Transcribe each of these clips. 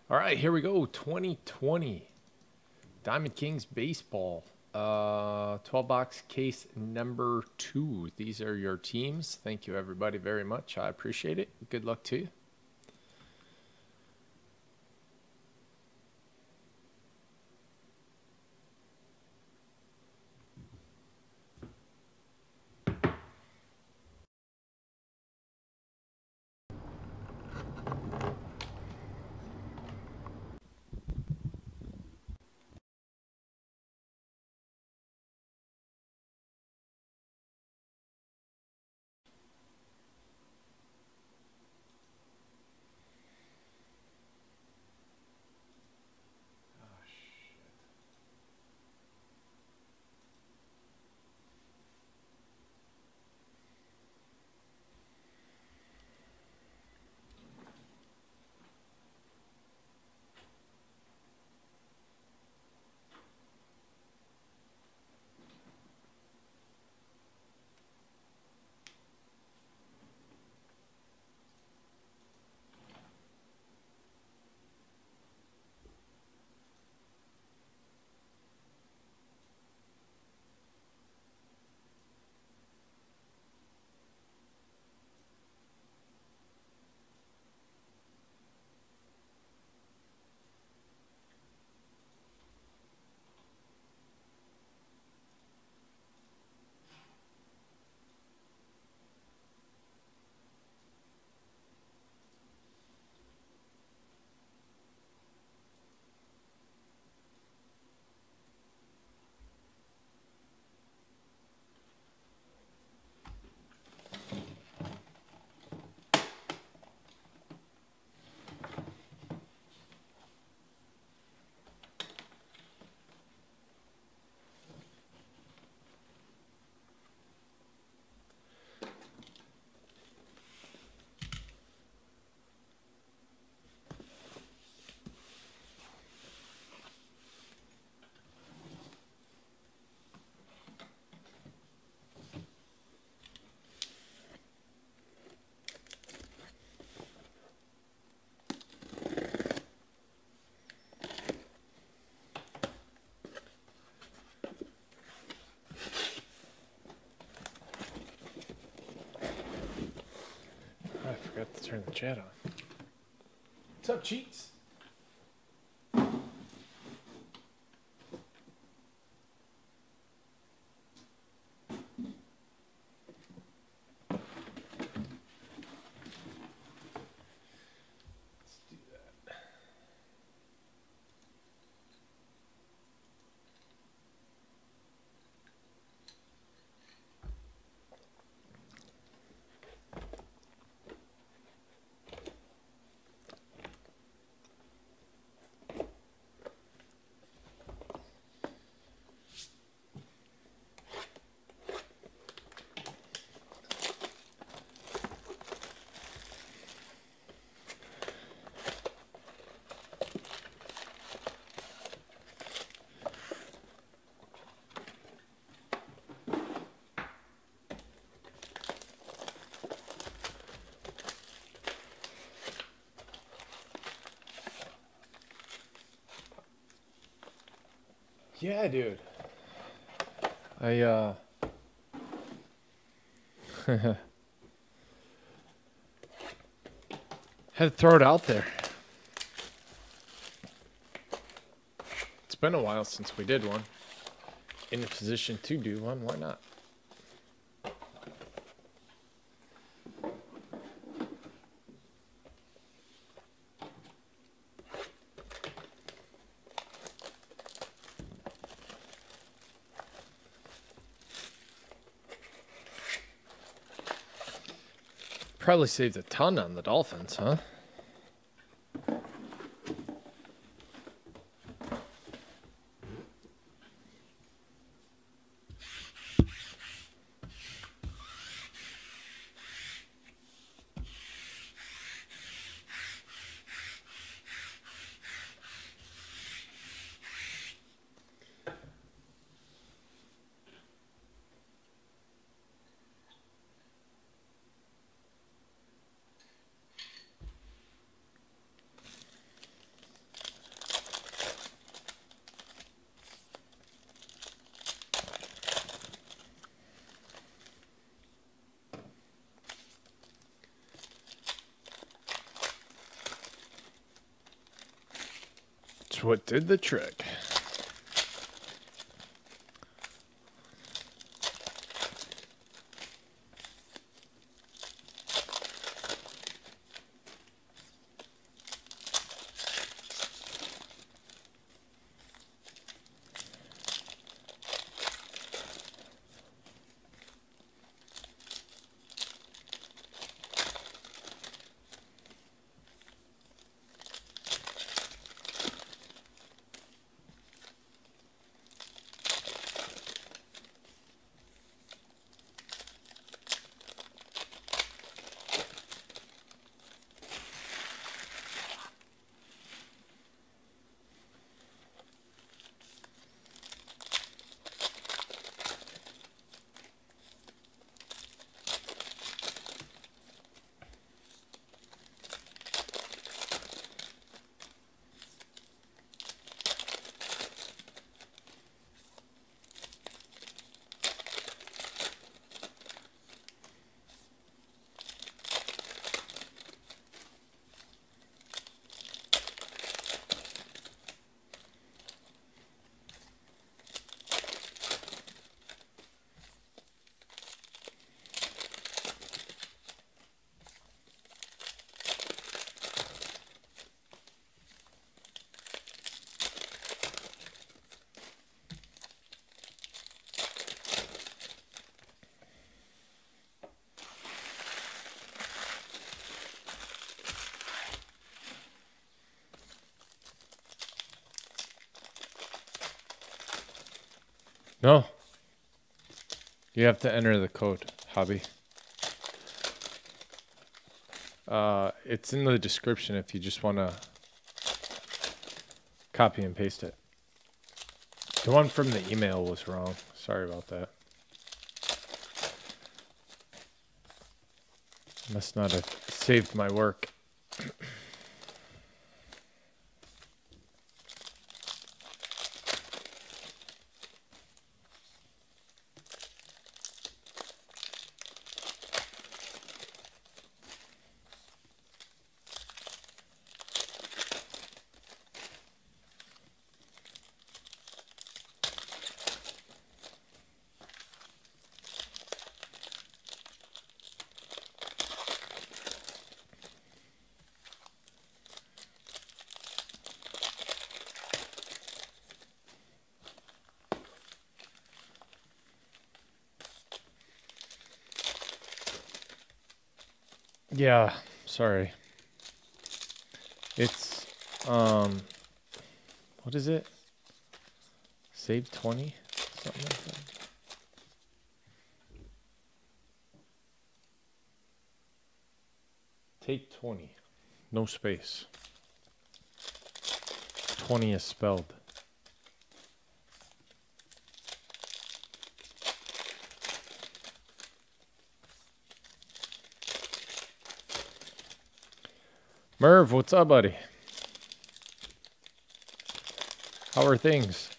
All right, here we go. 2020 Diamond Kings baseball. 12 box case number 2. These are your teams. Thank you everybody very much. I appreciate it. Good luck to you. I forgot to turn the chat on. What's up, cheats? Let's do that. Yeah, dude. I had to throw it out there. It's been a while since we did one. In a position to do one, why not? Probably saved a ton on the Dolphins, huh? That's what did the trick. No. You have to enter the code, hobby. It's in the description if you just want to copy and paste it. The one from the email was wrong. Sorry about that. Must not have saved my work. Yeah, sorry. It's, what is it? Save 20? Something like that. Take 20. No space. 20 is spelled. Merv, what's up, buddy? How are things?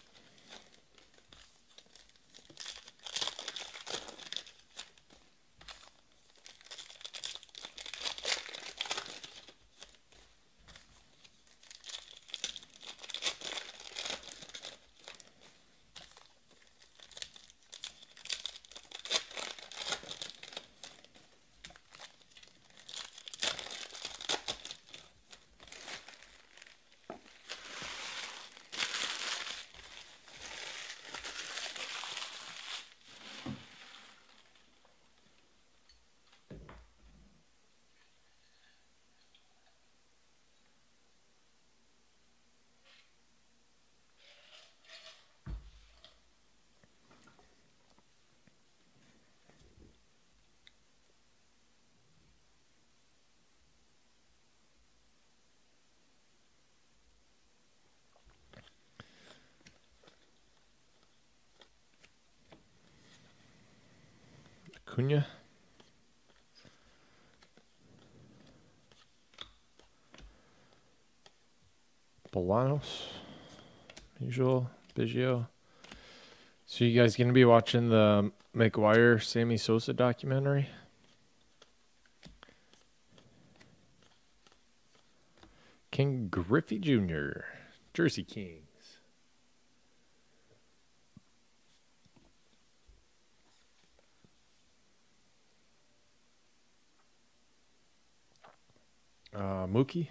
Cunha? Bolanos? Usual? Biggio? So you guys gonna be watching the McGuire Sammy Sosa documentary? King Griffey Jr. Jersey Kings. Mookie.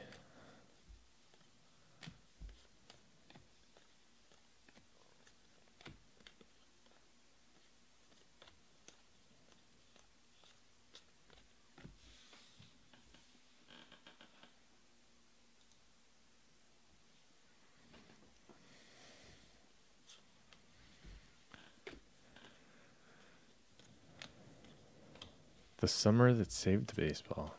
The summer that saved baseball.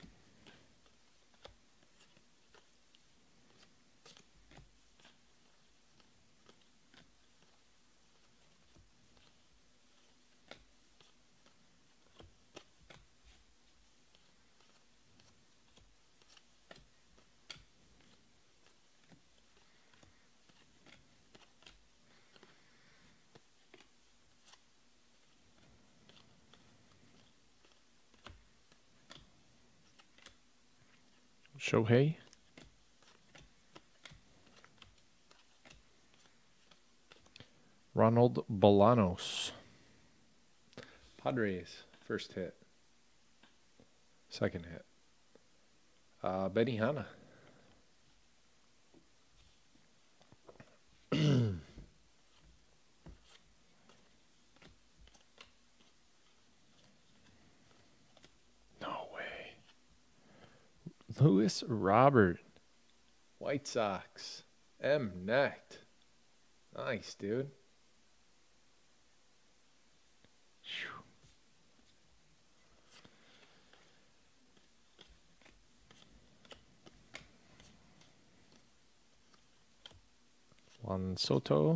Shohei. Ronald Bolanos. Padres, first hit. Second hit. Benny Hanna. No way. Lewis Robert. White Sox. M. Necht. Nice, dude. Juan Soto.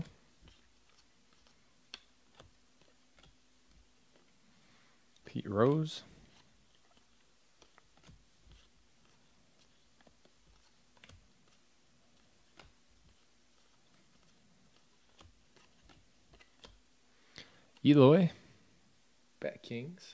Pete Rose. Eloy. Bat Kings.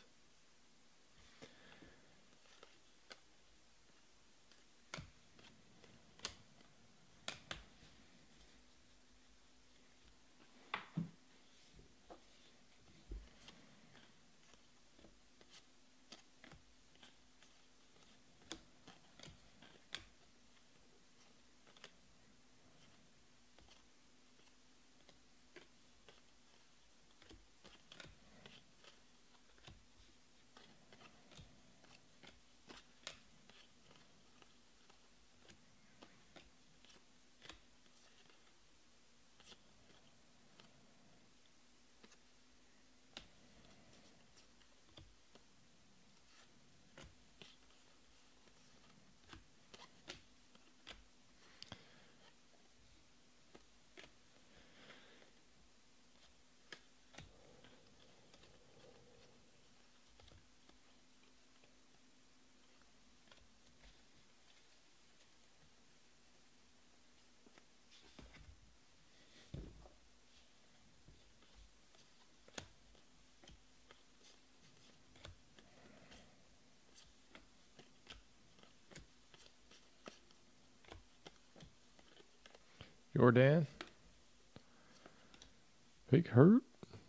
Jordan. Big Hurt.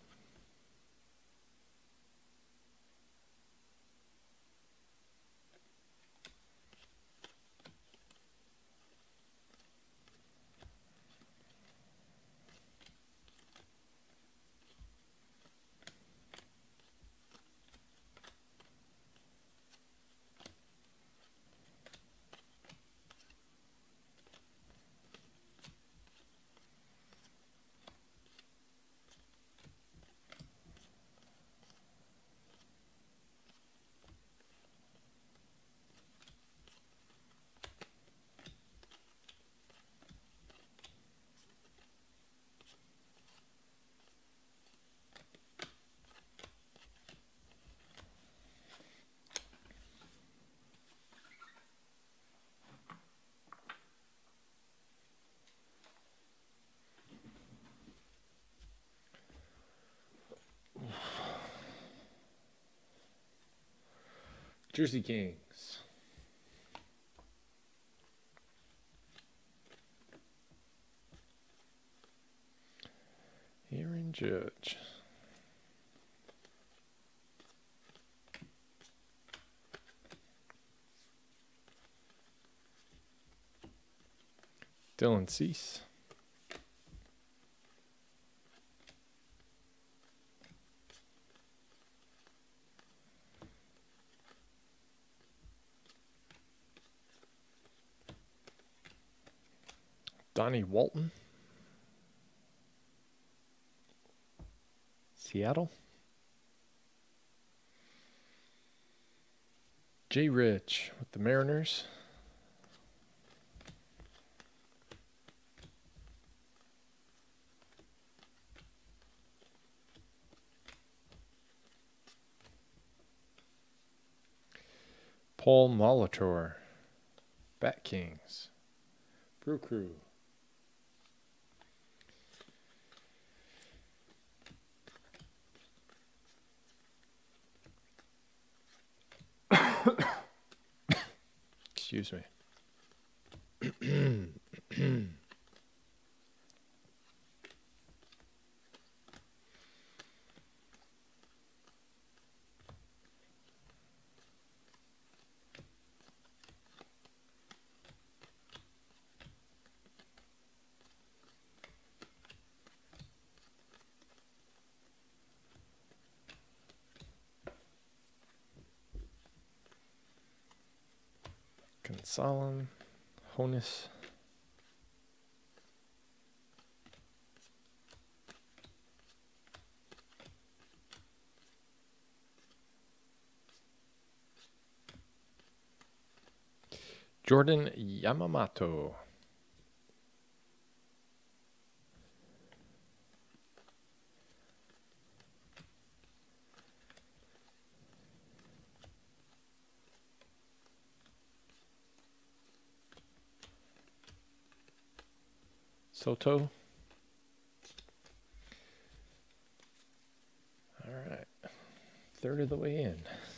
Jersey Kings. Judge. Dylan Cease. Donnie Walton. Seattle. Jay Rich with the Mariners. Paul Molitor. Bat Kings. Brew Crew. Excuse me. Gonsolin, Honus. Jordan Yamamoto. Soto. All right. Third of the way in.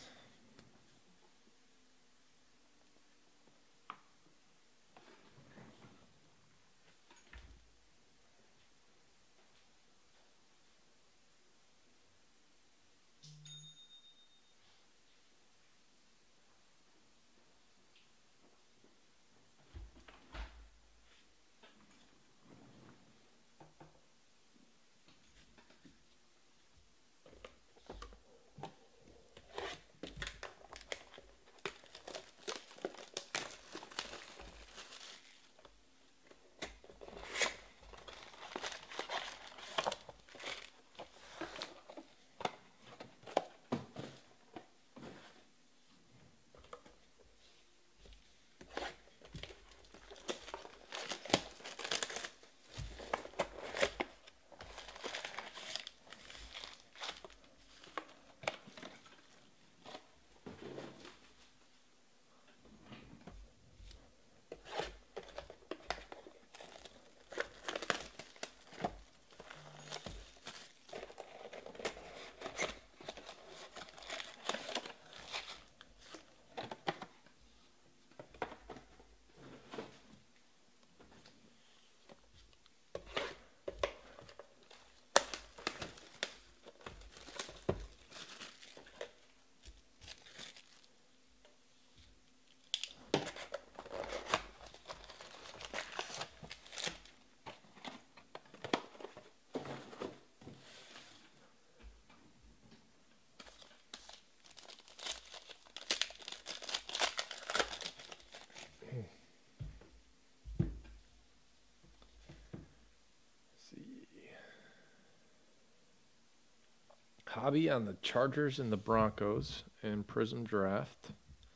Hobby on the Chargers and the Broncos in Prism Draft.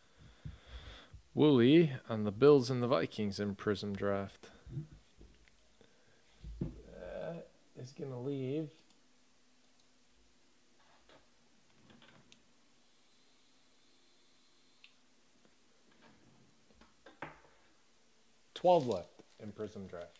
Wooly on the Bills and the Vikings in Prism Draft. That is going to leave $12 left in Prism Draft.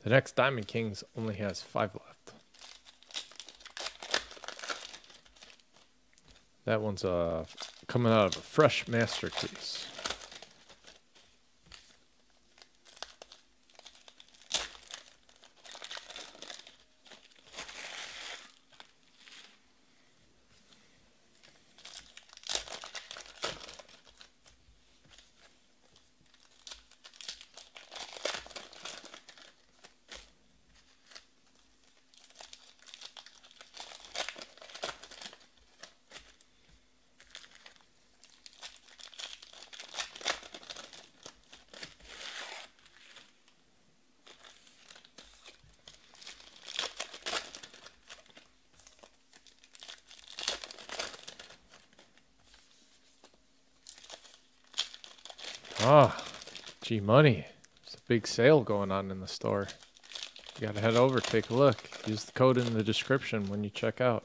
The next Diamond Kings only has 5 left. That one's coming out of a fresh masterpiece. Ah, G Money. There's a big sale going on in the store. You gotta head over, take a look. Use the code in the description when you check out.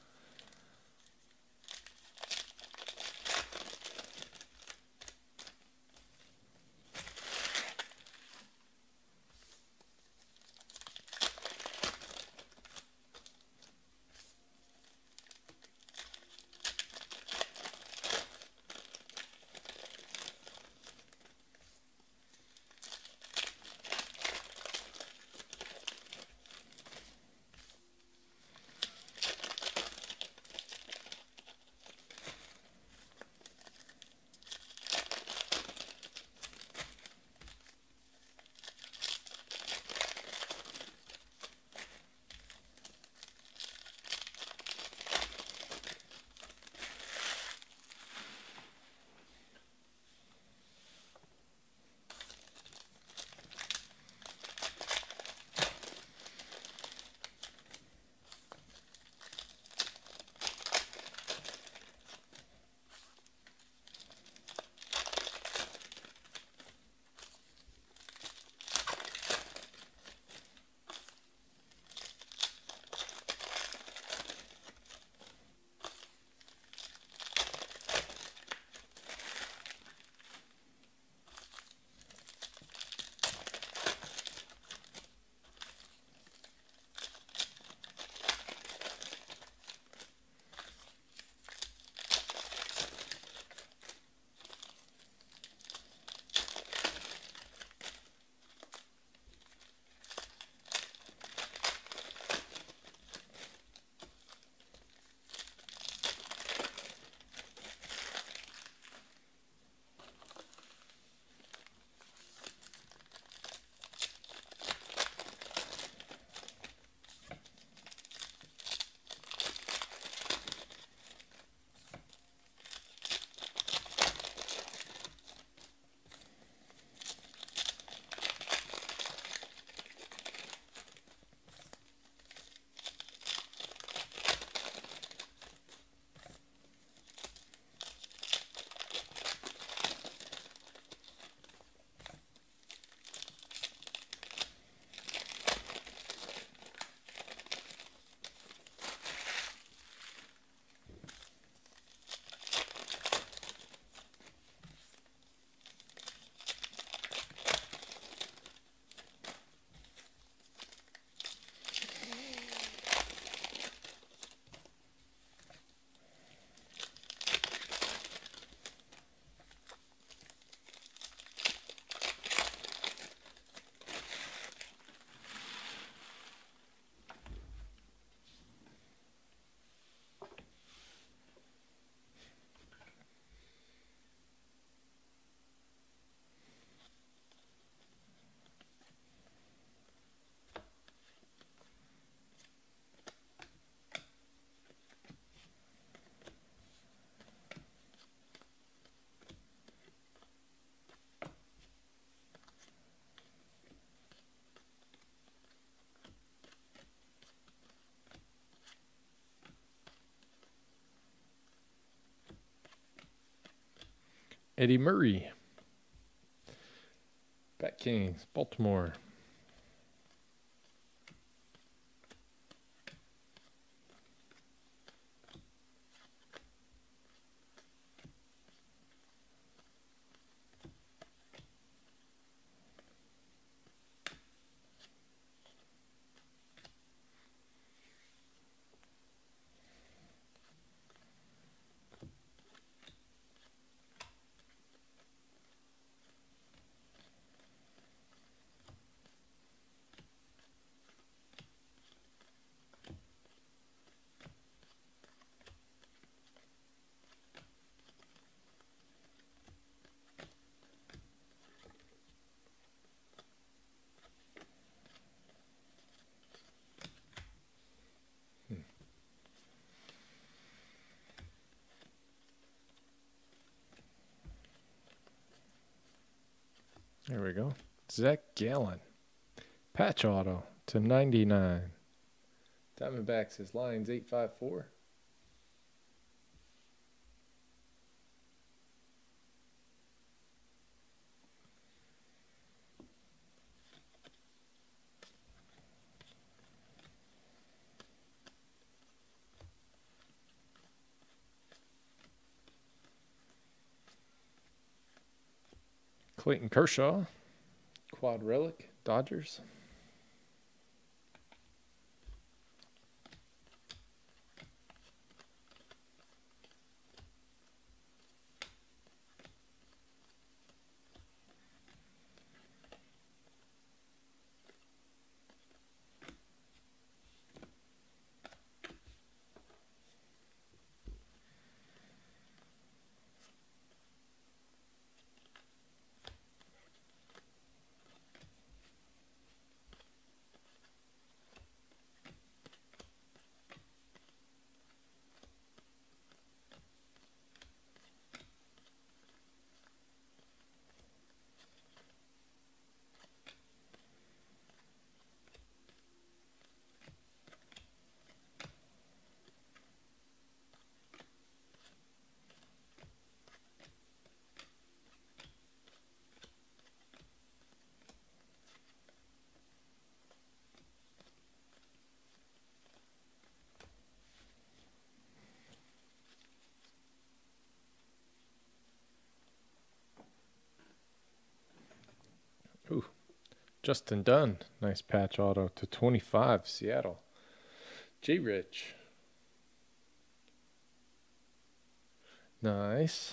Eddie Murray. Bat Kings, Baltimore. There we go. Zach Gallen. Patch auto to 99. Diamondbacks is lines 854. Clayton Kershaw. Quad relic. Dodgers. Ooh. Justin Dunn. Nice patch auto to 25. Seattle. J. Rich. Nice.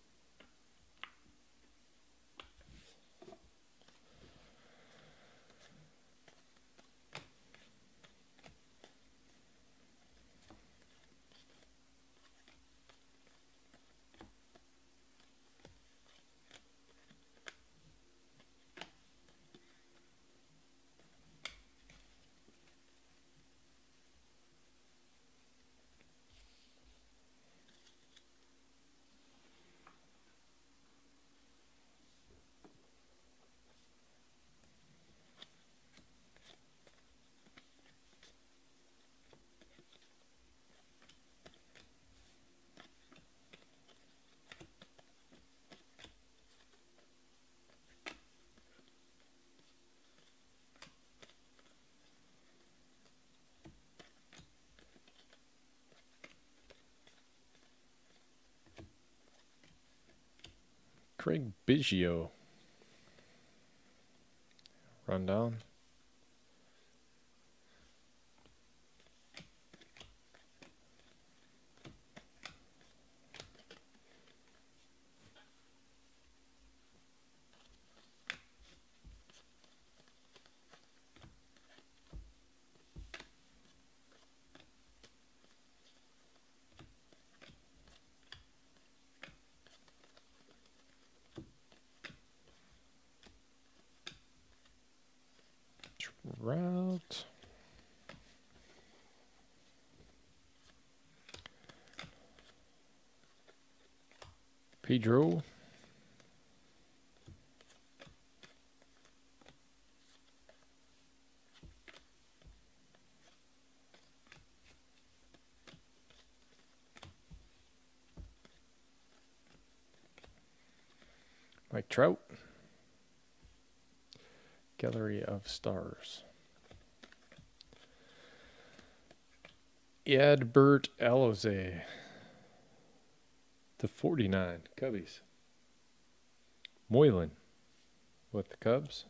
Craig Biggio. Rundown. Route. Pedro. Mike Trout. Gallery of Stars. Adbert Alzolay to 49. Cubbies. Moylan with the Cubs.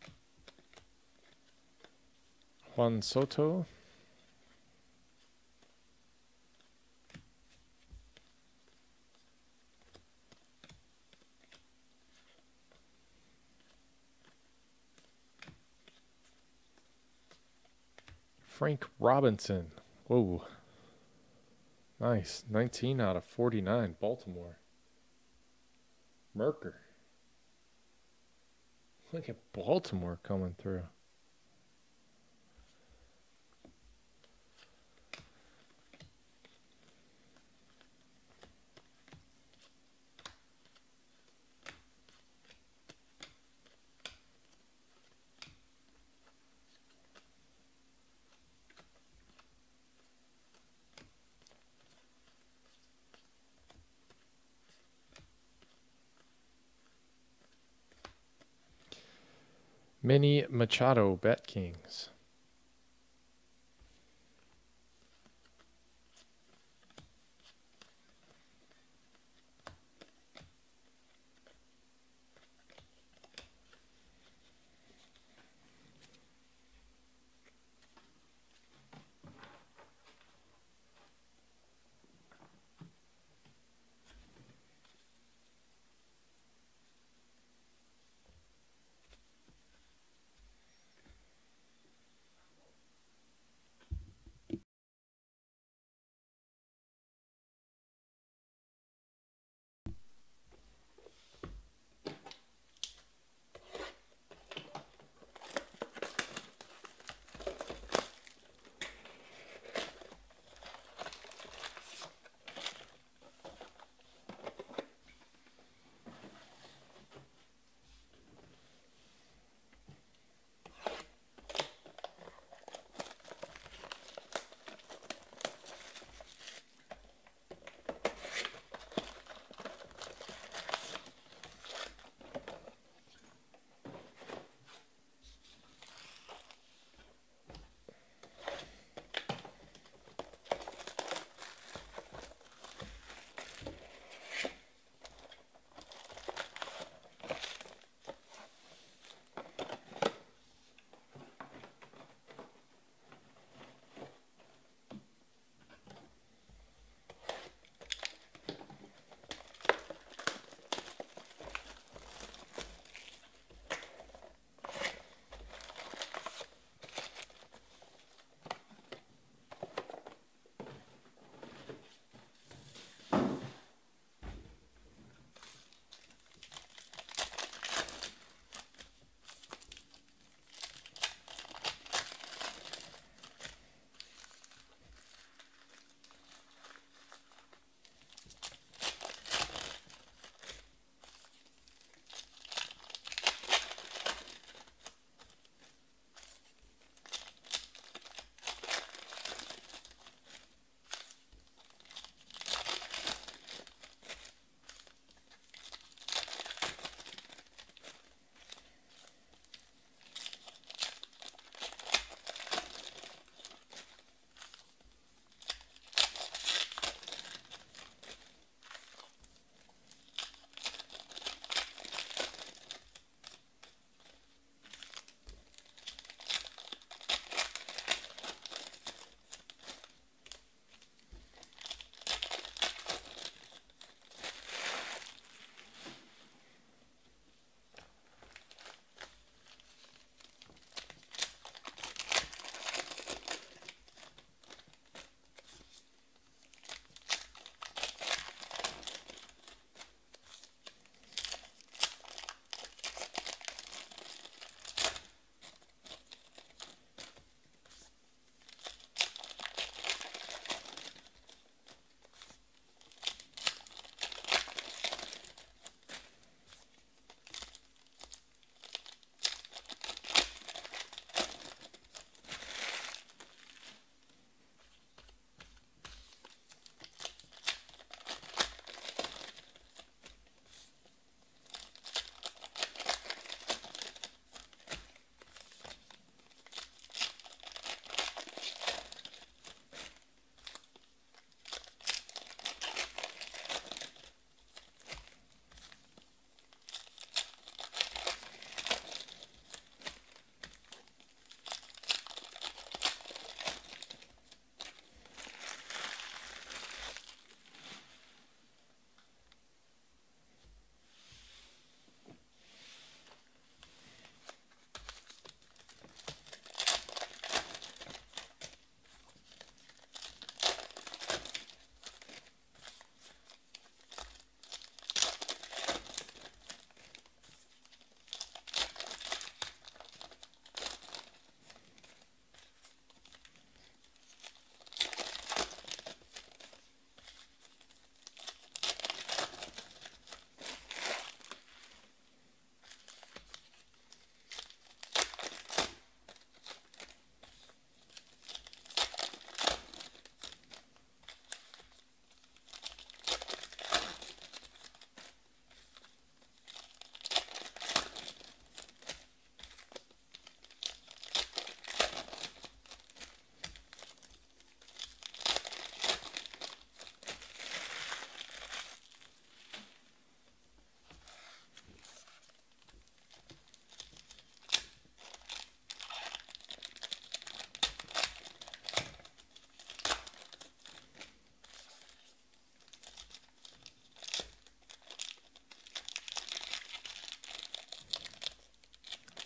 Juan Soto. Frank Robinson. Whoa. Nice. 19 out of 49. Baltimore. Merker. Look at Baltimore coming through. Manny Machado, Bet Kings.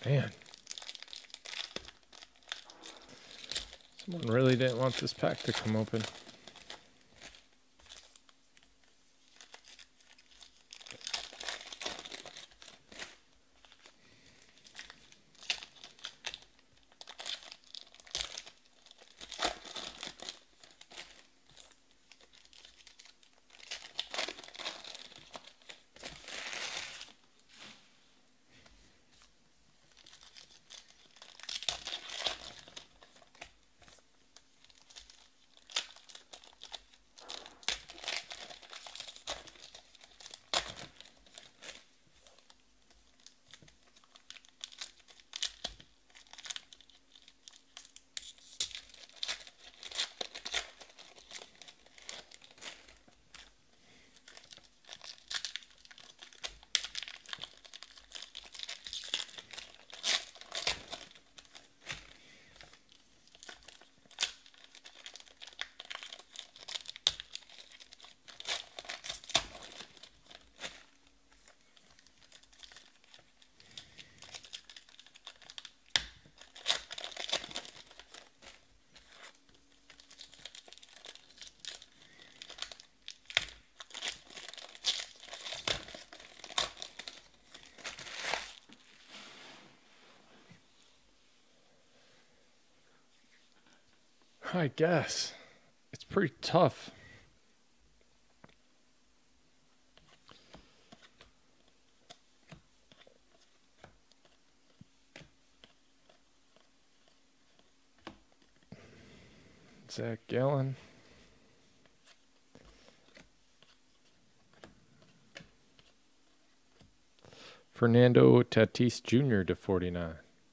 Man. Someone really didn't want this pack to come open. I guess. It's pretty tough. Zach Gallen. Fernando Tatis Jr. to 49.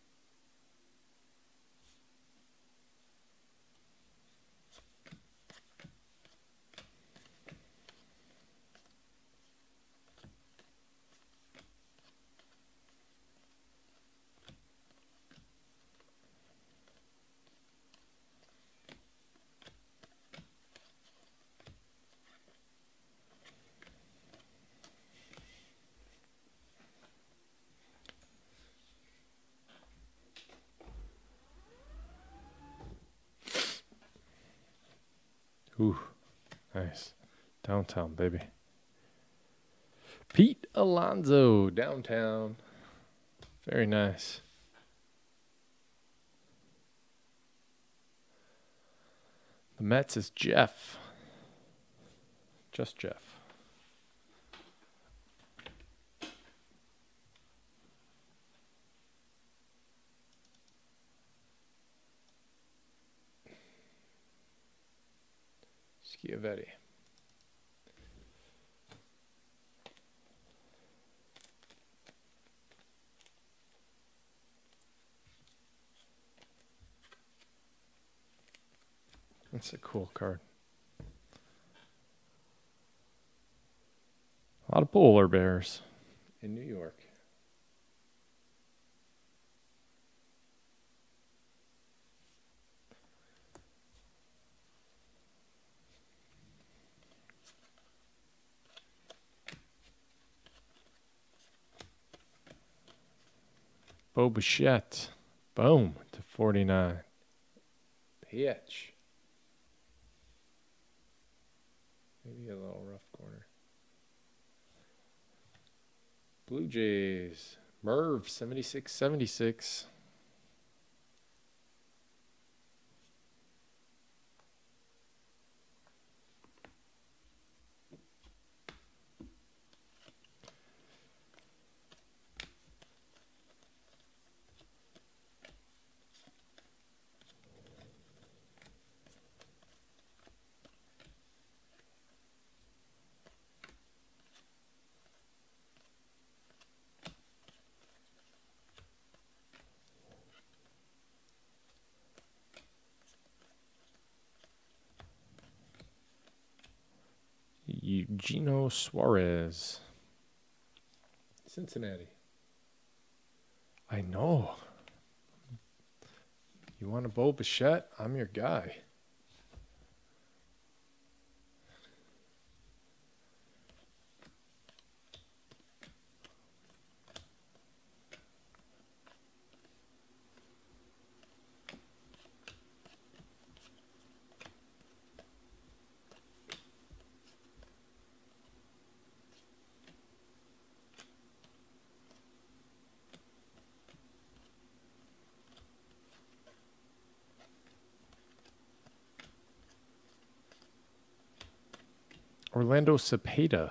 Ooh, nice. Downtown, baby. Pete Alonso, downtown. Very nice. The Mets is Jeff. Just Jeff. Schiavetti. That's a cool card. A lot of polar bears in New York. Bo Bichette. Boom to 49. Pitch. Maybe a little rough corner. Blue Jays. Merv, 76-76. Eugenio Suarez. Cincinnati. I know. You want a Bo Bichette? I'm your guy. Orlando Cepeda.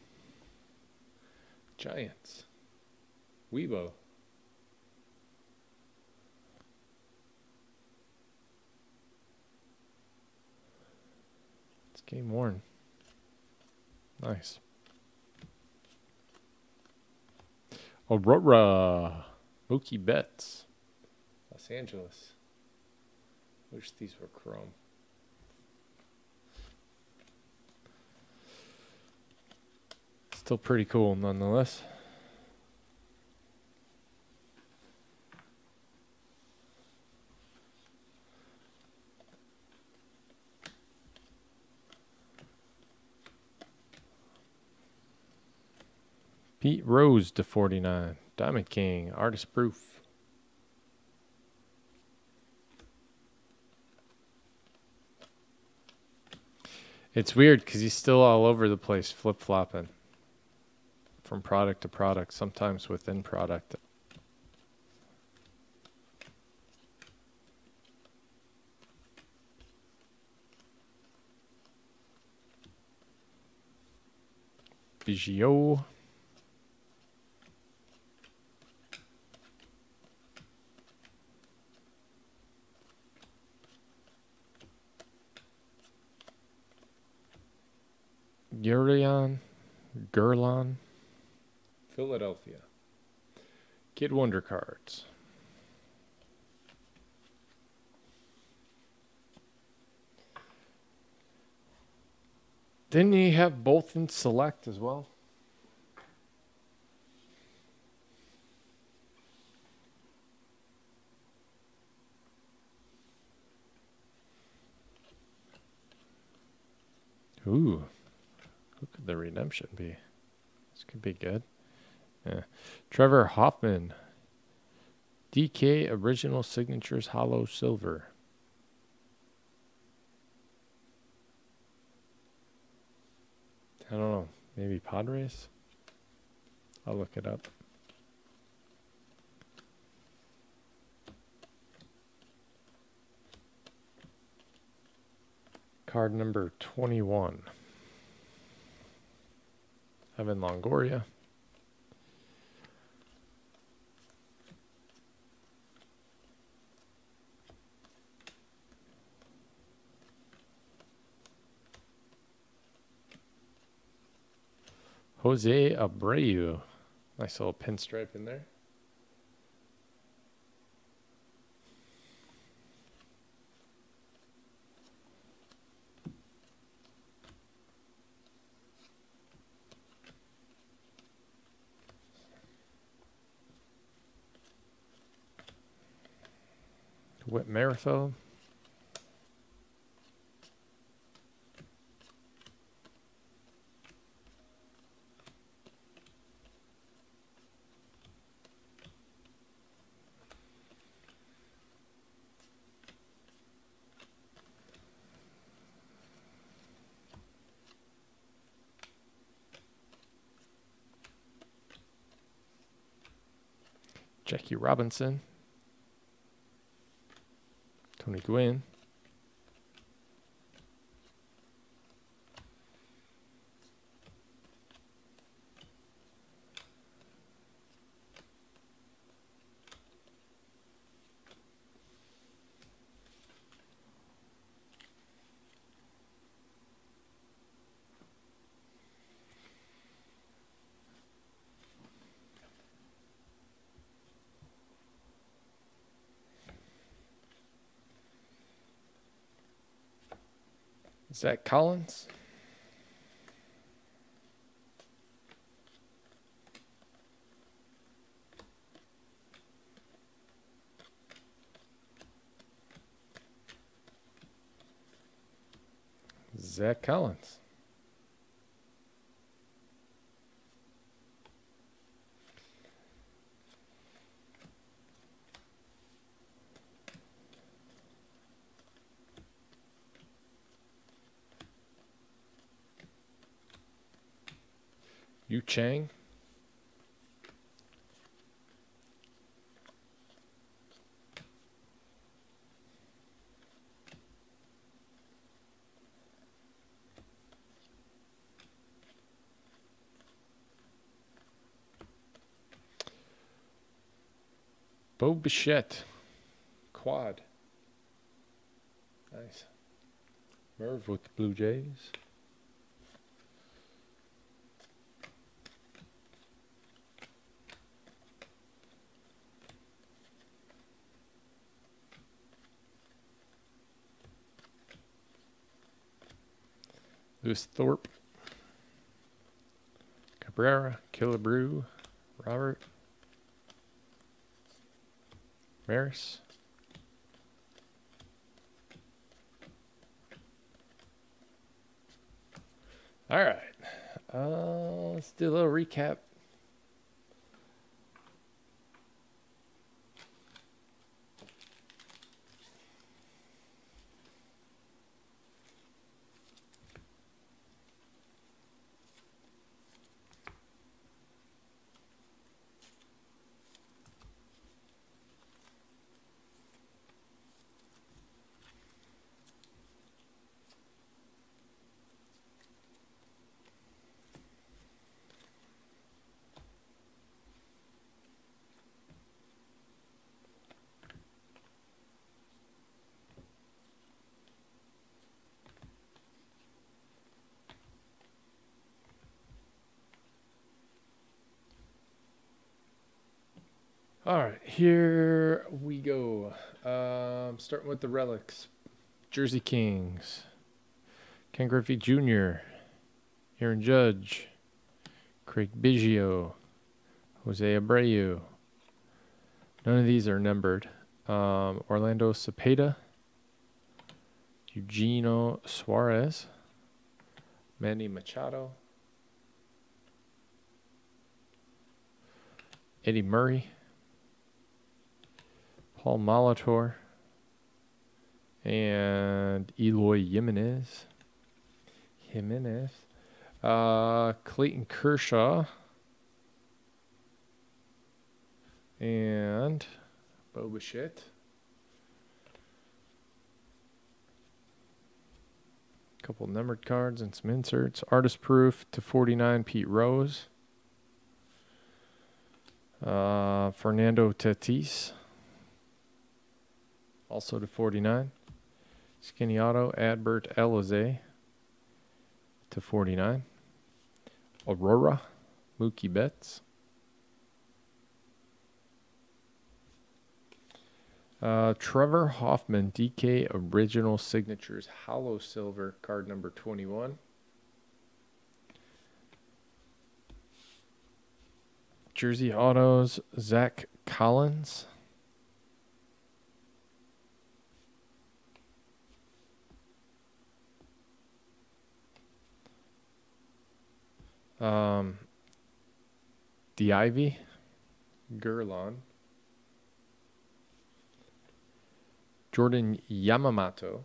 Giants. Weibo. It's game worn. Nice. Aurora. Mookie Betts. Los Angeles. Wish these were chrome. Still pretty cool nonetheless. Pete Rose to 49. Diamond King. Artist proof. It's weird because he's still all over the place flip-flopping from product to product, sometimes within product. Biggio. Gerlon. Philadelphia. Kid Wonder cards. Didn't he have both in select as well? Ooh. Who could the redemption be? This could be good. Yeah. Trevor Hoffman. DK Original Signatures Hollow Silver. I don't know. Maybe Padres? I'll look it up. Card number 21. Evan Longoria. Jose Abreu. Nice little pinstripe in there. Whit Merrifield. Jackie Robinson. Tony Gwynn. Zach Collins. Zach Collins. Yu Chang. Bo Bichette. Quad. Nice. Merv with the Blue Jays. Lewis Thorpe. Cabrera. Killebrew. Robert. Maris. All right. Let's do a little recap. All right, here we go. Starting with the relics. Jersey Kings. Ken Griffey Jr., Aaron Judge, Craig Biggio, Jose Abreu. None of these are numbered. Orlando Cepeda, Eugenio Suarez, Manny Machado, Eddie Murray, Paul Molitor, and Eloy Jimenez. Clayton Kershaw, and Bo Bichette. Couple numbered cards and some inserts. Artist proof to 49, Pete Rose. Fernando Tatis, also to 49. Skinny auto, Adbert Alize to 49. Aurora, Mookie Betts. Trevor Hoffman, DK Original Signatures, Hollow Silver, card number 21. Jersey Autos, Zach Collins. The Ivy, Gerlon. Jordan Yamamoto.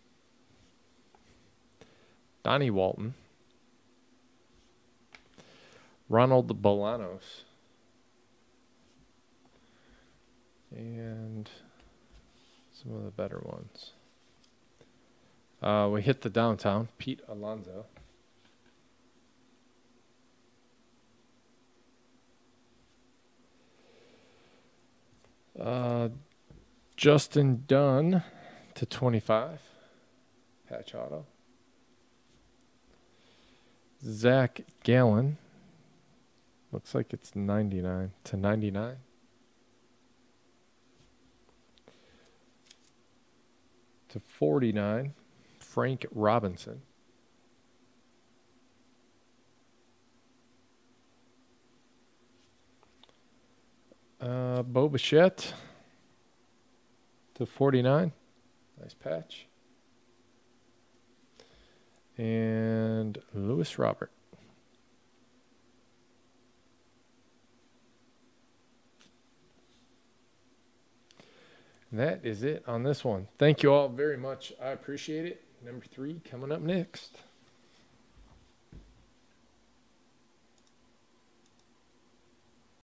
Donnie Walton. Ronald Bolanos. And some of the better ones. We hit the downtown. Pete Alonso. Justin Dunn to 25. Patch auto. Zach Gallen. Looks like it's 99 to 99. To 49. Frank Robinson. Bo Bichette to 49. Nice patch. And Lewis Robert. And that is it on this one. Thank you all very much. I appreciate it. Number 3 coming up next.